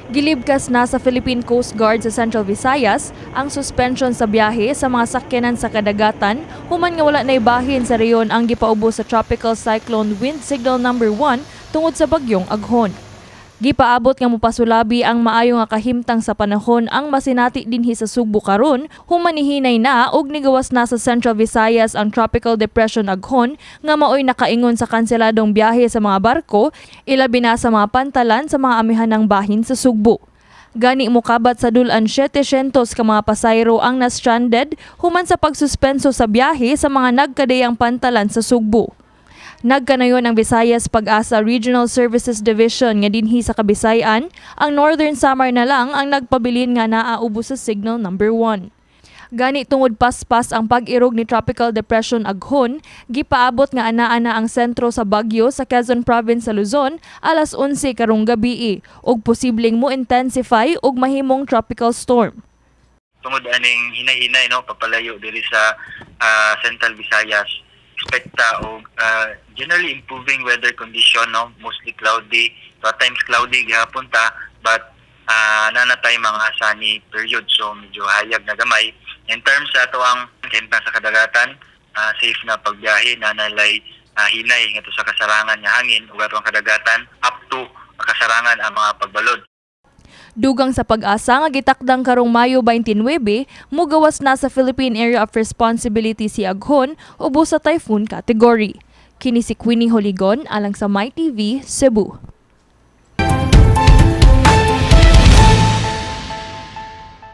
Gilibkas na sa Philippine Coast Guard sa Central Visayas ang suspension sa biyahe sa mga sakyanan sa kadagatan human nga wala na ibahin sa reyon ang gipaubos sa Tropical Cyclone Wind Signal number 1 tungod sa bagyong Aghon. Gipaabot nga mopasulabi ang maayo nga kahimtang sa panahon ang masinati dinhi sa Sugbo karon human nihinay na og nigawas na sa Central Visayas ang Tropical Depression Aghon nga maoy nakaingon sa kanseladong biyahe sa mga barko ilabi na sa mga pantalan sa mga amihanang bahin sa Sugbo. Gani mokabat sa dulan 700 ka mga pasayro ang na-stranded human sa pagsuspenso sa biyahe sa mga nagkadayang pantalan sa Sugbo. Nagkanayon ang Visayas Pag-asa Regional Services Division nga dinhi sa Kabisay-an, ang Northern Samar na lang ang nagpabilin nga naaubos sa signal number 1. Gani tungod paspas ang pag-irog ni Tropical Depression Aghon, gipaabot nga ana-ana ang sentro sa bagyo sa Quezon Province sa Luzon alas 11 karong gabii ug posibleng mo-intensify og mahimong tropical storm. Tungod aning hinay-hinay papalayo diri sa Central Visayas, expecta og generally improving weather condition, mostly cloudy, at times cloudy gihapon ta, but nanatay mga sunny period, so medyo hayag na gamay. In terms sa ato ang kahimtang sa kadagatan, safe na pagbiyahe, nanalay hinay nga sa kasarangan nga hangin ug atong kadagatan up to kasarangan ang mga pagbalod. Dugang sa pag-asa nga gitakdang karong Mayo 29, mugawas na sa Philippine Area of Responsibility si Aghon ubos sa typhoon category. Kini si Queenie Joligon alang sa My TV, Cebu.